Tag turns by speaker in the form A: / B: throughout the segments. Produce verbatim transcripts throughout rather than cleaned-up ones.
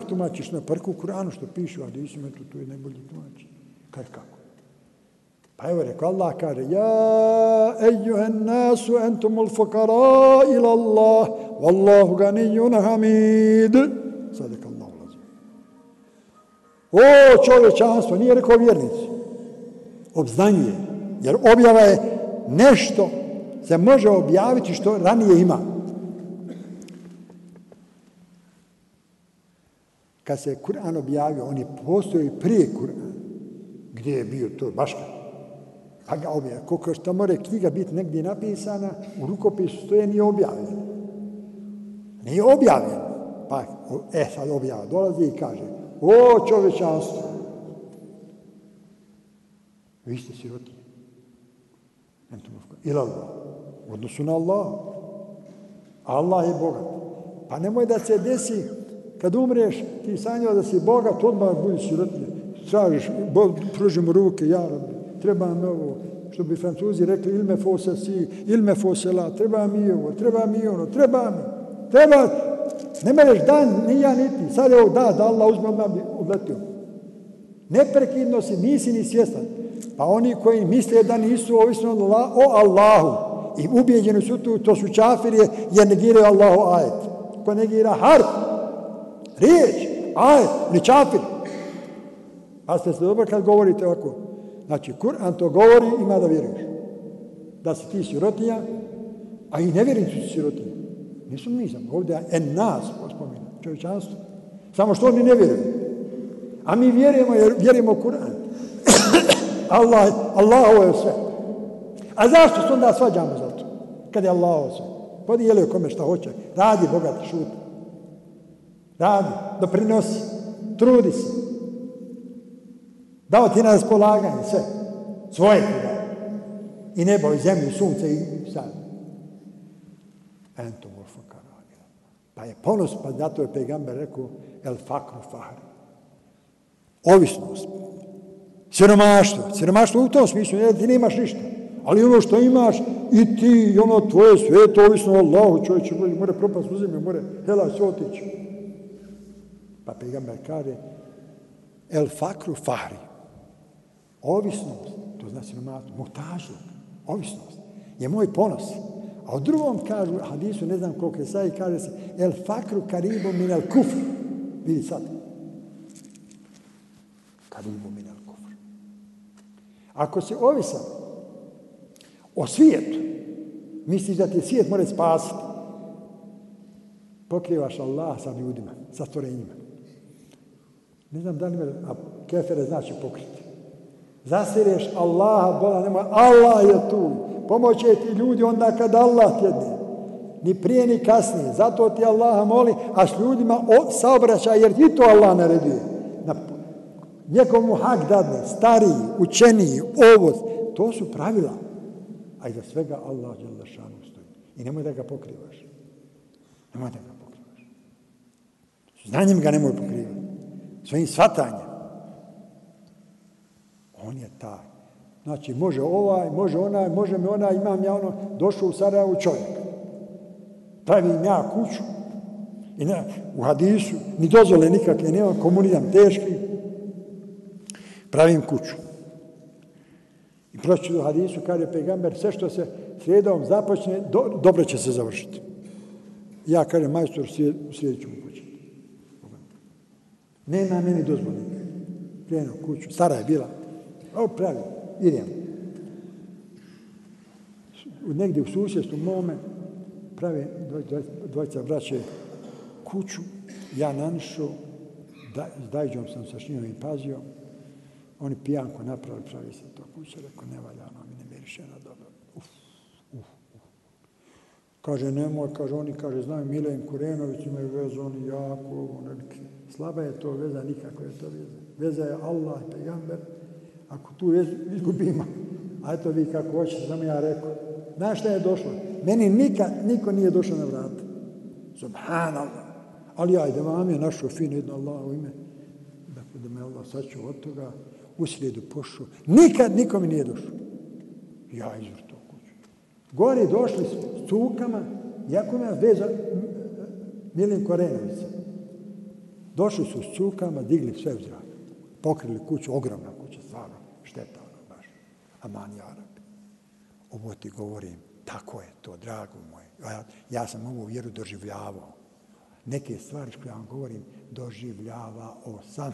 A: tumačiš na parku Kur'anu što piše u hadisima, to, to je najbolji tumač. Kaj kako? Pa evo rekao, Allah kaže, ja ejuhen nasu entumul fukara ila Allah, wallahu ganijun hamid. Sadek Allah ulazi. O čovječanstvo, nije rekao vjernici. Obznanjuje. Jer objava je nešto se može objaviti što ranije ima. Kad se Kur'an objavio, on je postoji prije Kur'ana. Gdje je bio to? Baš pa ga objavio. Koliko što more knjiga biti negdje napisana, u rukopisu stoje nije objavljena. Nije objavljena. Pa, e sad objava dolazi i kaže, o čovječanstvo, vi ste sirotinje. Ila Allah. U odnosu na Allah. Allah je bogat. Pa nemoj da se desi, kad umreš, ti sanjao da si bogat, odmah budi sirotinje. Tražiš, pruži mu ruke, ja treba mi ovo, što bi Francuzi rekli, il me faut ceci, il me faut cela, treba mi ovo, treba mi ono, treba mi, treba, ne mereš dan, ni ja niti, sad je ovo da, da Allah uzme odmah bi odletio. Neprekidno si, nisi ni svjestan. Pa oni koji misle da nisu ovisno o Allahu i ubijeđeni su tu, to su čafirije, jer negiraju Allahu ajet. Ko negira harf, riječ, ajet, ni čafir. Pa ste se dobro kad govorite ovako. Znači, Kur'an to govori, ima da vjeruješ. Da si ti sirotinja, a i nevjernici su sirotinja. Nisu nisam. Ovdje en nas, spominje, čovječanstvo. Samo što oni ne vjeruju. A mi vjerujemo jer vjerujemo u Kur'an. Allah, Allahovo je sve. A zašto se onda svađamo za to? Kad je Allahovo sve. Podijelio kome šta hoće. Radi, bogat, šuti. Radi, doprinosi, trudi se. Dao ti na raspolaganje sve. Svoje ti dao. I nebo, i zemlju, i sunce, i sad. Entum ul fukara. Pa je ponos, pa zato je pejgamber rekao el fakru fahri. Ovisnost. Siromaštvo. Siromaštvo u tom smislu, jer ti nemaš ništa. Ali ono što imaš, i ti, i ono tvoje sveto, ovisno o Allahu, čovječe, more propast u zemlju, more hela se otići. Pa pejgamber kaže, el fakru fahri. Ovisnost, to znači siromaštvo, muhtažluk, ovisnost, je moj ponos. A u drugom kažu, hadisu, ne znam koliko je sad, kaže se, el fakru karibu min el kufr. Vidi sad. Karibu min el kufr. Ako si ovisan o svijetu, misliš da ti svijet mora spasiti, pokrivaš Allah sa ljudima, sa stvorenjima. Ne znam da li me, a kefere znači pokriti. Zasireš Allaha, bola nemoj, Allah je tu. Pomoće ti ljudi onda kad Allah tjedne. Ni prije ni kasnije. Zato ti Allaha moli, a s ljudima saobraćaj jer ti to Allah naredio. Na, njekomu hak dadne, stariji, učeniji, ovoz. To su pravila. A iza svega Allah dželle šanu stoji. I nemoj da ga pokrivaš. Nemoj da ga pokrivaš. Znanjem ga nemoj pokrivati. Svojim shvatanjem. On je taj. Znači, može ovaj, može onaj, može mi onaj, imam ja ono, došao u Sarajevo čovjek. Pravim ja kuću. I ne, u hadisu, ni dozvole nikakve, nemam komunizam teški. Pravim kuću. I proći do hadisu, kaže pejgamber, sve što se srijedom započne, do, dobro će se završiti. Ja, kaže, majstor, u srijedu ću mu početi. Nema meni dozvole. Krenuo kuću, stara je bila. O, pravi, idem. Negdje u susjedstvu mome pravi dvojica braće kuću, ja nanišao, da, s Dajđom sam sa šnjom i pazio, oni pijanko napravili, pravi se to kuća, rekao, ne valja, ono mi ne miriše na dobro. Uf, uf, uf. Kaže, nemoj, kaže, oni, kaže, znaju Milen Kurenović, imaju vezu, oni jako, ovo, neki. Slaba je to veza, nikako je to veza. Veza je Allah, pejgamber. Ako tu izgubimo, a eto vi kako hoćete, sam ja rekao. Znaš šta je došlo? Meni nikad niko nije došao na vrata. Subhanallah. Ali ja idem, vam je našao fino jedno Allahovo ime. Dakle, da me Allah sačuva od toga, u srijedu pošao. Nikad niko mi nije došao. Ja izvrto kuću. Gori došli s cukama, jako me veza Milen Korenovića. Došli su s cukama, digli sve u zrak. Pokrili kuću, ogromna kuća, stvarno, šteta ono baš. Aman ja Rabbi. Ovo ti govorim, tako je to, drago moje. Ja, ja sam ovu vjeru doživljavao. Neke stvari što ja vam govorim, doživljavao sam.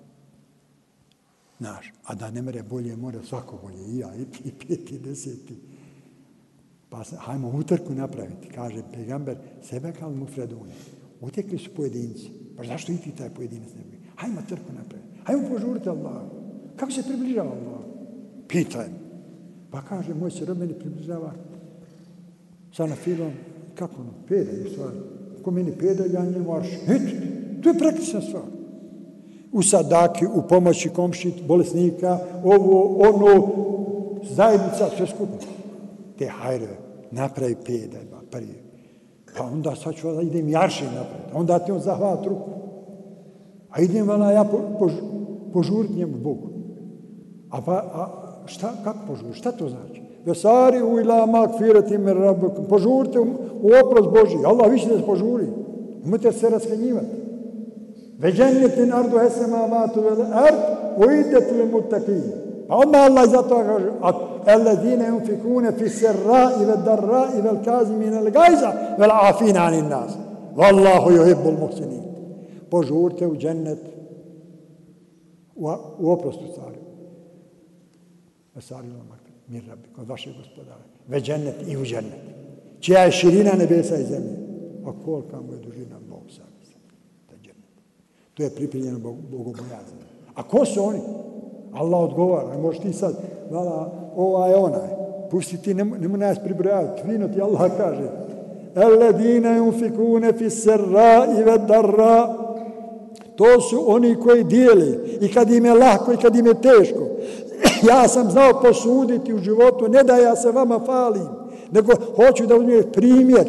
A: Znaš, a da ne mere bolje, more svako bolje, i ja, i ti, i peti, i deseti. Pa sam, hajmo utrku napraviti, kaže pejgamber, sebe kao mufredune. Utekli su pojedinci. Pa zašto i ti taj pojedinac ne bi? Hajmo trku napraviti. Hajmo požuriti Allah. Kako se približava Allah? Pitaj. Pa kaže, moj se rob meni približava sa nafilom, kako ono, peda je stvar. Ko meni peda, ja njemu arš. Eto, to je praktična stvar. U sadaki, u pomoći komšit, bolesnika, ovo, ono, zajednica, sve skupno. Te hajre, napravi peda, prije. Pa onda sad ću da idem jarši napraviti. Onda ti on zahvat ruku. A idem vala ja po, po, požuriti njemu Bogu. A, pa, a šta, kako požuriti? Šta to znači? Vesari u ila magfirati mir rabbukum. Požurite u, u oprost Božji. Allah više da se požuri. Nemojte se raskanjivati. Ve džennetin ardu esemavatu vel ard uiddet lil muttaqin. Pa odmah Allah zato kaže alladine yunfikune fi serra'i vel darra'i vel kazimina al gajza vel afina anin nas. Wallahu yuhibbul muhsinin. Požurite u džennet u, u oprostu stvari. Vesari ila magfirati mir rabbukum kod vašeg gospodara. Ve džennet i u džennet. Čija je širina nebesa i zemlje. A kolika mu je dužina Bog sam. To je pripremljeno bogobojazno. A ko su oni? Allah odgovara. Možeš ti sad, vala, ovaj, onaj. Pusti ti, nemo nas pribrojati. Fino ti Allah kaže. Alladine yunfikune fi serra'i ve darra. To su oni koji dijeli. I kad im je lahko i kad im je teško. Ja sam znao posuditi u životu. Ne da ja se vama falim. Nego hoću da uzmiješ primjer.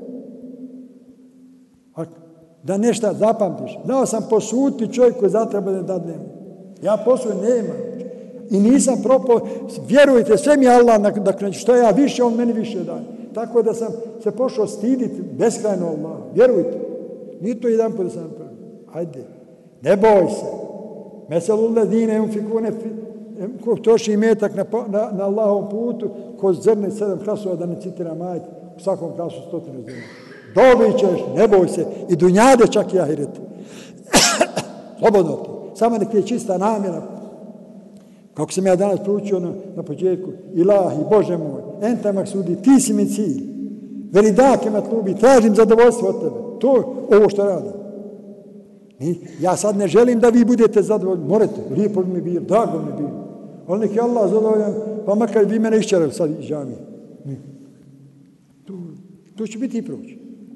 A: Da nešto zapamtiš. Znao sam posuditi čovjek koji zatreba da dadne. Ja posud nemam. I nisam propao. Vjerujte, sve mi je Allah, dakle, što ja više, on meni više daje. Tako da sam se pošao stiditi beskrajno Allah. Vjerujte. Nije to jedan put da sam napravio. Ajde. Ne boj se. Meselul ledine yunfikune ko troši imetak na, na, na Allahovom putu, ko zrne sedam krasova, da ne citiram ajet, u svakom krasu stotinu zrne. Dobit ćeš, ne boj se, i dunjade čak i ahiret. Slobodno ti. Samo nek je čista namjera. Kako sam ja danas proučio na, na početku. Ilahi, Bože moj, enta maksudi, ti si mi cilj. Veridake matlubi, tražim zadovoljstvo od tebe. To je ovo što radim. I ja sad ne želim da vi budete zadovoljni. Morate, lijepo mi bilo, drago mi bilo. Ali nek je Allah zadovoljan, pa makar vi mene išćerali sad iz džamije. To, to će biti i proći.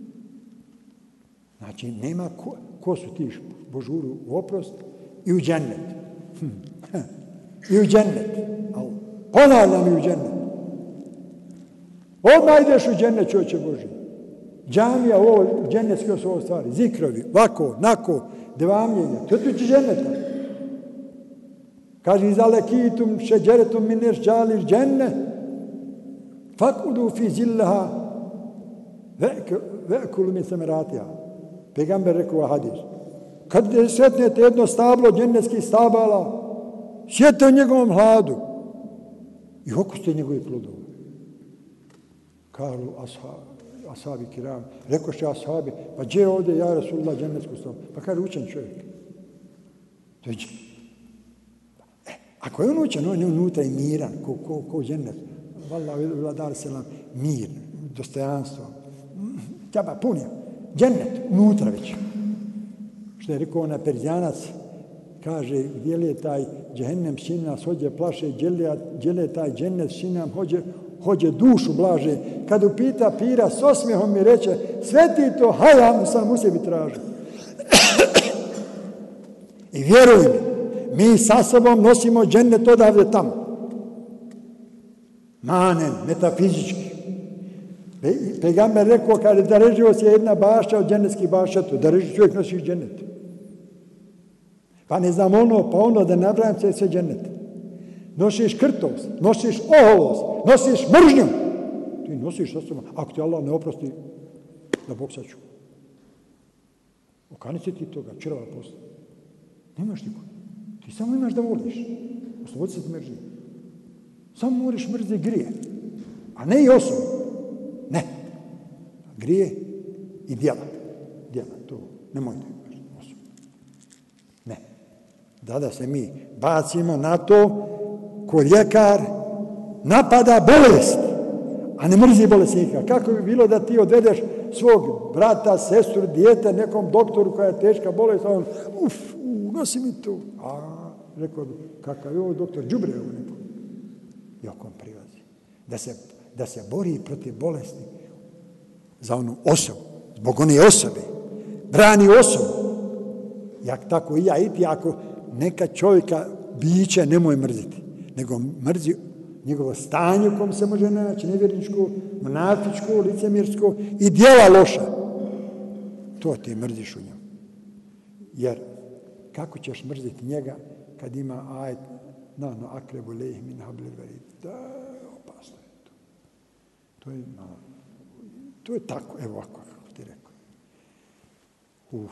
A: Znači, nema ko, ko su ti požuru u oprost i u džennet. Hm. I u džennet. Ponavljam i u džennet. Odmah ideš u džennet, čovječe Boži. Džamija, ovo, džennetske su ovo stvari. Zikrovi, vako, nako, devamljenja. To je tu dženneta. Kaže, izalekitum šeđeretum mineš džalir dženne, fakudu fi zillaha ve'kulu min sameratija. Pegamber rekao hadis. Kad sretnete jedno stablo džennetskih stabala, sjete u njegovom hladu i okuste njegovi plodovi. Kažu ashabi, ashabi kiram, rekoše ashabi, pa gdje je ovdje ja Rasulullah džennetsku stablo? Pa kaže učen čovjek. To je e, ako je on učen, on je unutra i miran, ko, ko, ko džennet. Wallah, vladar selam, mir, dostojanstvo. Tjaba, pun je. Džennet, unutra već. Što je rekao ona Perzijanac, kaže, gdje li je taj džehennem sinas hođe plaše, gdje li je taj džennet sinam hođe, hođe dušu blaže. Kad upita pira, s osmijehom mi reče, sve ti to hajam sam u sebi tražu. I vjeruj mi, mi sa sobom nosimo džennet odavde tamo. Manen, metafizički. Pegamber rekao, kada da reživo se jedna bašća od džennetskih bašćatu, da reži čovjek nosi džennet. Pa ne znam ono, pa ono da nabrajam se sve džennet. Nosiš krtost, nosiš oholost, nosiš mržnju. Ti nosiš sa sobom, ako ti Allah ne oprosti, da Bog sačuva. Okani se ti toga, črva posla. Nemaš niko. Ti samo imaš da voliš. Oslobodi se ti mržnje. Samo moraš mrziti grije. A ne i osobu. Ne. Grije i djela. Djela, to. Nemojte osobu. Ne. Da, da se mi bacimo na to ko ljekar napada bolest, a ne mrzi bolesnika. Kako bi bilo da ti odvedeš svog brata, sestru, dijete nekom doktoru koja je teška bolest, a on, uf, nosi mi to. A, rekao bi, kakav je ovo doktor, đubre ovo neko. I okom prilazi. Da se, da se bori protiv bolesti za onu osobu, zbog one osobe. Brani osobu. Jak tako i ja i ti, ako neka čovjeka biće nemoj mrziti, nego mrzi njegovo stanje u kom se može naći, nevjerničko, monafičko, licemirsko i djela loša. To ti mrziš u njemu. Jer kako ćeš mrziti njega kad ima ajet na no akrebu lejih min hablil varid? Da, opasno je to. To je, no, to je tako, evo ovako kako ti rekao. Uf.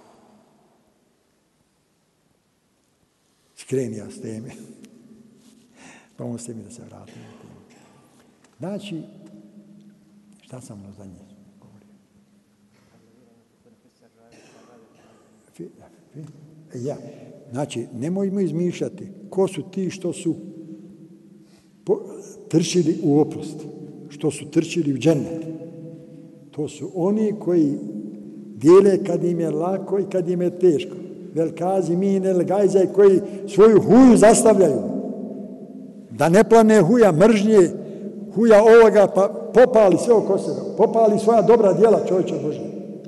A: Skreni ja s teme. Pomozite mi da se vratim na temu. Znači, šta sam ono za nje govorio? Ja. Znači, nemojmo izmišljati ko su ti što su po, trčili u oprost, što su trčili u džennet. To su oni koji dijele kad im je lako i kad im je teško. Velkazi mine legajzaj koji svoju huju zastavljaju. Da ne plane huja mržnje, huja ovoga, pa popali sve oko sebe. Popali svoja dobra djela, čovječe Božje.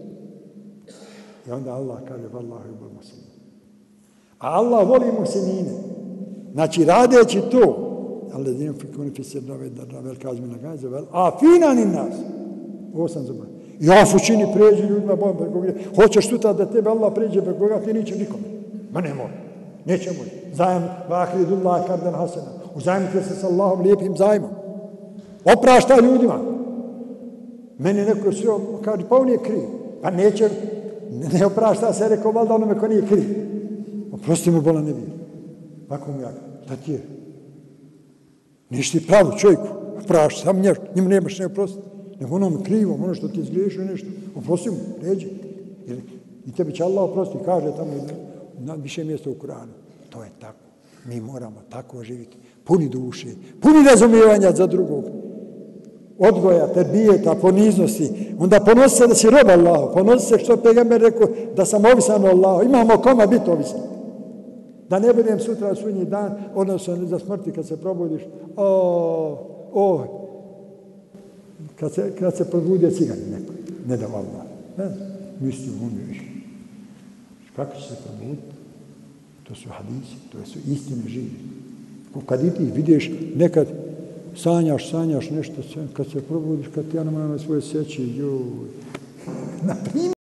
A: I onda Allah kaže, vallahu ibol muslimin. A Allah voli muslimine. Znači, radeći to, ali da imam fikuni fisir nove da velkazi mine legajzaj, a finan in nas. Ovo sam zaboravio. Ja su čini pređi ljudima, hoćeš sutra da tebe Allah pređe preko koga, ti neće nikome. Ma nemoj, neće moj. Zajem, vahridullah kardan hasena. Uzajmite se s Allahom lijepim zajmom. Oprašta ljudima. Meni neko sve kaže, pa on je kriv. Pa neće, ne oprašta se, rekao, valjda onome ko nije kriv. Oprosti mu bola nevjer. Tako mu ja, šta ti je? Ništa ti pravu čovjeku. Oprašta, sam nješ, njemu nemaš ne oprostiti. Nego onom krivom, ono što ti izgriješio nešto, oprosti mu, ređi. Jer i tebi će Allah oprosti, kaže tamo na više mjesta u Kuranu. To je tako. Mi moramo tako živjeti. Puni duše, puni razumijevanja za drugog. Odgoja, terbijeta, poniznosti. Onda ponosi se da si rob Allahu. Ponosi se što je Pegamber rekao da sam ovisan o Allahu. Imamo koma biti ovisan. Da ne budem sutra sunji dan, odnosno za smrti kad se probudiš. O, o, Kad se, kad se probudio cigan neko, ne da Allah. Ne, misli umiriš. Kako će se probuditi? To su hadisi, to su istine žive. Kad i ti vidiš, nekad sanjaš, sanjaš nešto, kad se probudiš, kad ti ja na svoje seći, joj.